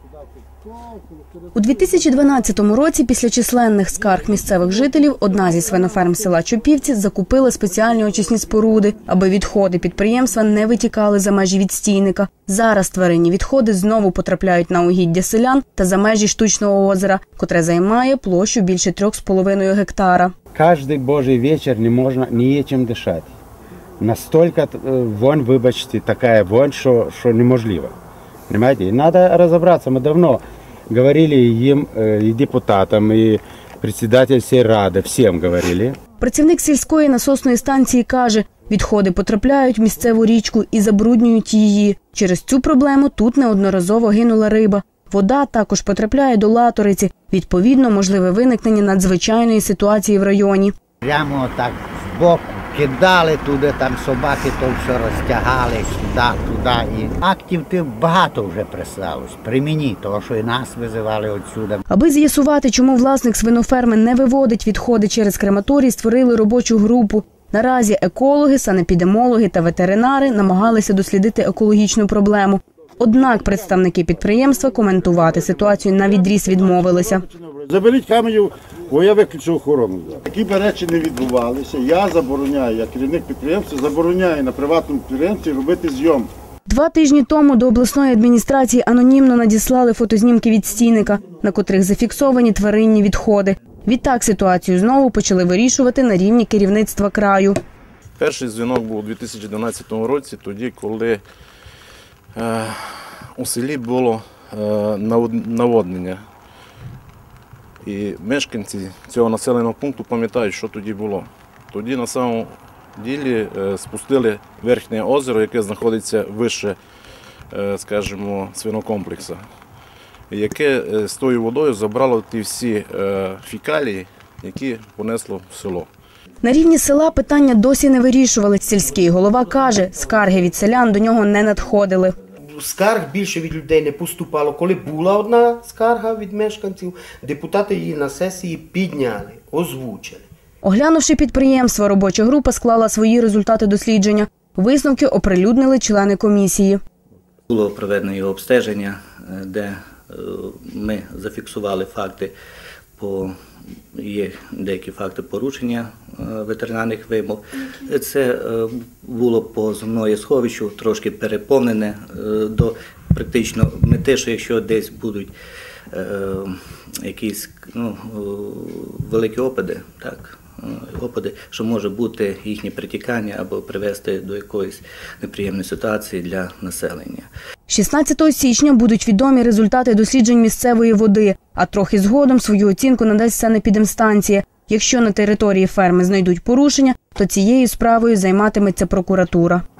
У 2012 році після численних скарг місцевих жителів одна зі свиноферм села Чопівці закупила спеціальні очисні споруди, аби відходи підприємства не витікали за межі відстійника. Зараз тваринні відходи знову потрапляють на угіддя селян та за межі штучного озера, котре займає площу більше 3,5 гектара. Кожен божий вечір не можна ніяким дишати. Настільки вонь, вибачте, така вонь, що неможливо. Понимаете? И надо разобраться. Мы давно говорили им, и депутатам, и председатель сельради, всім говорили. Працівник сільської насосної станції каже, відходи потрапляють в місцеву річку і забруднюють її. Через цю проблему тут неодноразово гинула риба. Вода також потрапляє до Латориці. Відповідно, можливе виникнення надзвичайної ситуації в районі. Прямо так збоку кидали туди, там собаки то все розтягали, туди. І актів багато вже прислалось при мені, тому що і нас визивали відсюди. Аби з'ясувати, чому власник свиноферми не виводить відходи через крематорій, створили робочу групу. Наразі екологи, санепідемологи та ветеринари намагалися дослідити екологічну проблему. Однак представники підприємства коментувати ситуацію навідріз відмовилися. Заберіть каменю, бо я виключу охорону. Такі речі не відбувалися. Я забороняю, як керівник підприємства, забороняю на приватному підприємстві робити зйомки. 2 тижні тому до обласної адміністрації анонімно надіслали фотознімки відстійника, на котрих зафіксовані тваринні відходи. Відтак ситуацію знову почали вирішувати на рівні керівництва краю. Перший дзвінок був у 2012 році, тоді, коли у селі було наводнення. І мешканці цього населеного пункту пам'ятають, що тоді було. Тоді на самому ділі спустили верхнє озеро, яке знаходиться вище, скажімо, свинокомплексу, яке з тою водою забрало ті всі фекалії, які понесло в село. На рівні села питання досі не вирішували. Сільський голова каже, скарги від селян до нього не надходили. Скарг більше від людей не поступало. Коли була одна скарга від мешканців, депутати її на сесії підняли, озвучили. Оглянувши підприємство, робоча група склала свої результати дослідження. Висновки оприлюднили члени комісії. Було проведено його обстеження, де ми зафіксували факти, є деякі факти порушення ветеринарних вимог. Це було по зоною сховищу, трошки переповнене до практично мети, що якщо десь будуть якісь великі опади, що може бути їхнє притікання або привести до якоїсь неприємної ситуації для населення. 16 січня будуть відомі результати досліджень місцевої води, а трохи згодом свою оцінку надасть санепідемстанція. Якщо на території ферми знайдуть порушення, то цією справою займатиметься прокуратура.